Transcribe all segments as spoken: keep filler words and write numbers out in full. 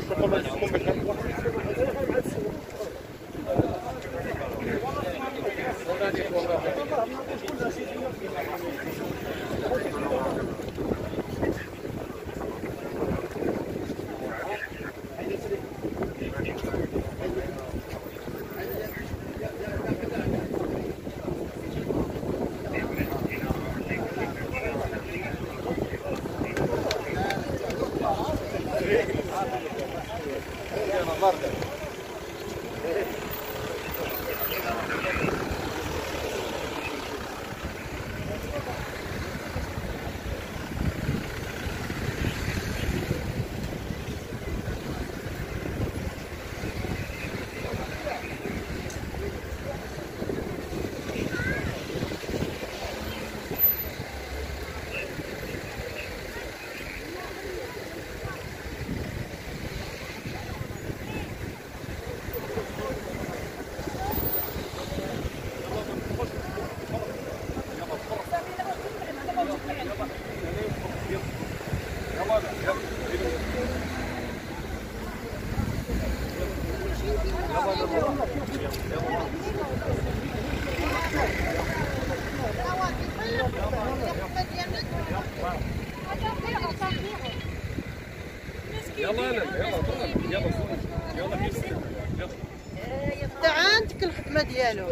حتى عندك الخدمه ديالو،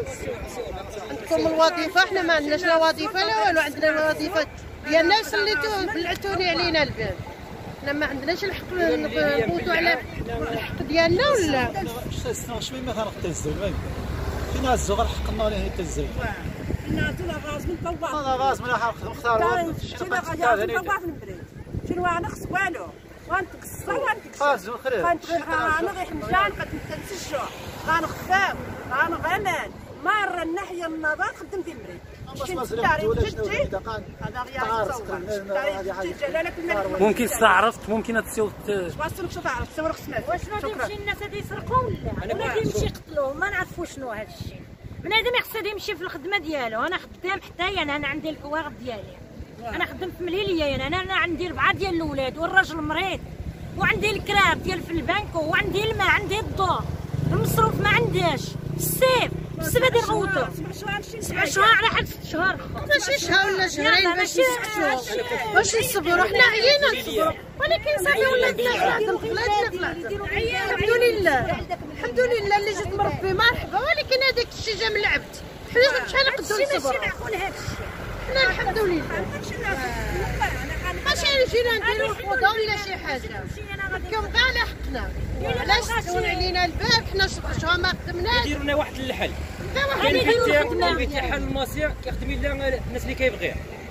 عندكم الوظيفه، حنا ما عندناش لا وظيفه لا والو، عندنا الوظيفه ديالنا سليتو بلعتوني علينا الباب، حنا ما عندناش الحق نفوتوا على الحق ديالنا ولا شويه ما غنقدر الزوج فين الزوج غير حقنا ولا هي الزوج لا لا غاز من طوّا هذا غاز من نختار شنو غادي طوّا في المبريد شنو انا خص والو غنتقصى وغنتقصى خاص خير انا غير مشان قد نتنسجو غنخفاو غنغمان مره الناحيه النظر خدمت المبريد ممكن استعرفت ممكن تسوق واش تعرف تصور خصنا واش غادي يمشي الناس غادي يسرقوا ولا ولا يمشي يقتلوه ما نعرفوا شنو هذا الشيء. بنادم يقصد يمشي في الخدمه ديالو، انا خدام حتى انا انا عندي الكواغ ديالي، انا خدمت في مليليه انا انا عندي ربعه ديال الاولاد والراجل مريض وعندي الكراب ديال في البنك وعندي الماء عندي الضوء المصروف ما عنديش السيف بس غادي نغوتو سبع شهور على حد ست شهور ماشي شهر ولا شهرين باش نسكتوا باش نصبروا، حنا عيينا نصبروا ولكن صافي ولاتنا خلاص خلاتنا الحمد لله الحمد لله اللي جيت مربي مرحبا، ولكن هذاك الشيء جا من العبد، حنا شحال نقدروا نصبروا حنا الحمد لله ماشي جينا نديروا فوضى ولا شي حاجه، كم كاع على حقنا علاش تسول علينا الباب، حنا شهور ما خدمناش يديروا لنا واحد الحل، واحد يديروا الخدمه كيتيحل المصير كيخدم لنا الناس اللي كيبغيها.